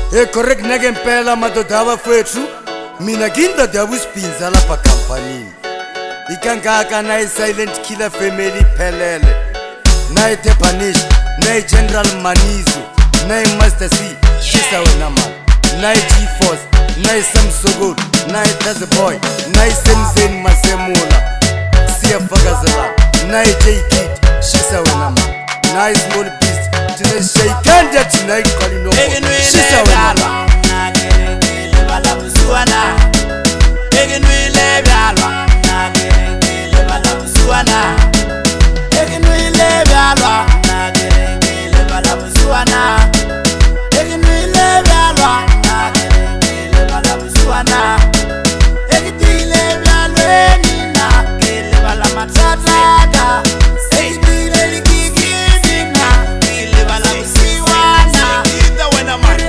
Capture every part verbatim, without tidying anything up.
E correct nage mpela madodava fethu mina ginda dabuspinza la pa company ikangaka na silent killer family pelele na ite punish na general manizo na master C shisa wena man na G force na Sam Sogod na Taze boy na Senzen Masemula Sia Fagazela na J Kid shisa wena man na small beast tuna shaikanja tonight kalino shisa wena man bala busuana egenwile byalwa nagerengile bala busuana egenwile byalwa nagerengile bala busuana egenwile byalwa nagerengile bala busuana egitile byalwe nina gele bala matata egitile likikidina gele bala busuana ita wena man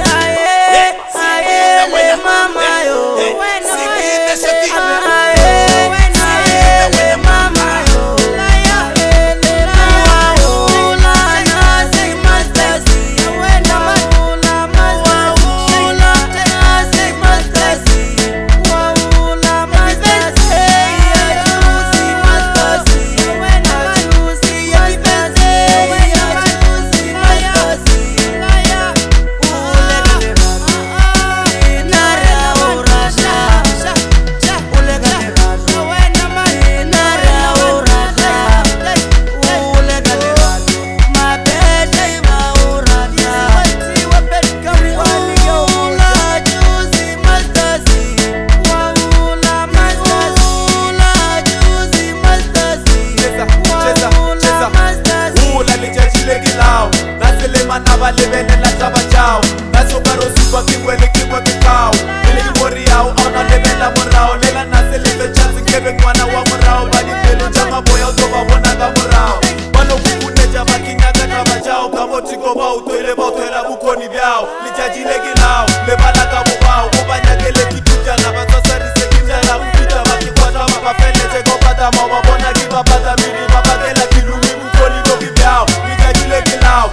Manaba lebele la taba chao naso baro sipa kiwele kiwa kikao ile ibori yao ona lebela morao lela nase lebe chance kebe kwana wa morao bali pelo chama boya utoba bona ga morao bano kukune jama kinyaga taba chao kamo tiko ba utoile ba utoila bukoni byao lijajile gilao lebala ga bubao ubanya gele kituja na basasari sekinja la mpita wakikwata mapapele tego pata mawa bona giba pata mini mapatela kilumi bukoni dogi byao lijajile gilao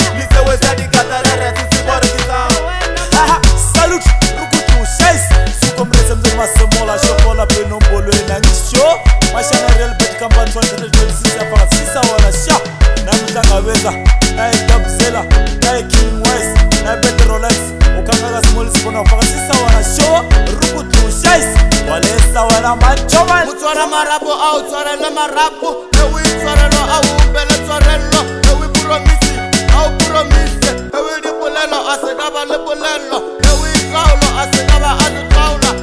Masemola shokola peno bolo na ngisho mashana real bet company twenty twenty-six afa sisa wala sha na mtanga weza na Dabzela na King West na Petrolex ukanga small spona afa sisa wala show rukutu shais wale sa wala machoman mutwara marabo au twara le marabo ewi twara lo au bele twara lo ewi promise au promise ewi di polelo asedaba le polelo ewi kaulo asedaba adu kaula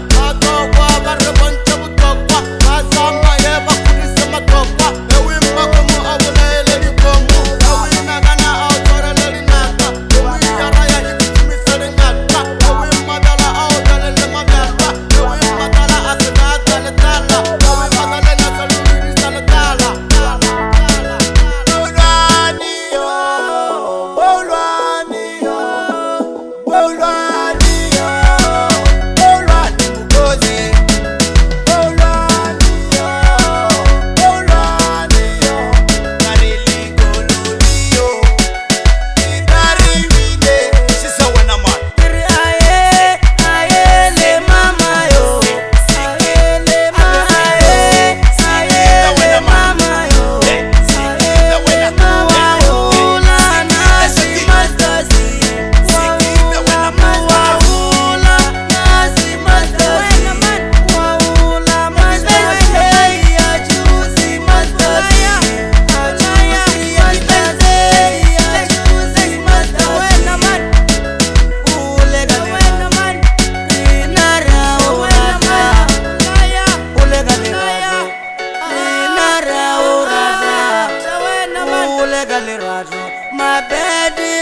my bed.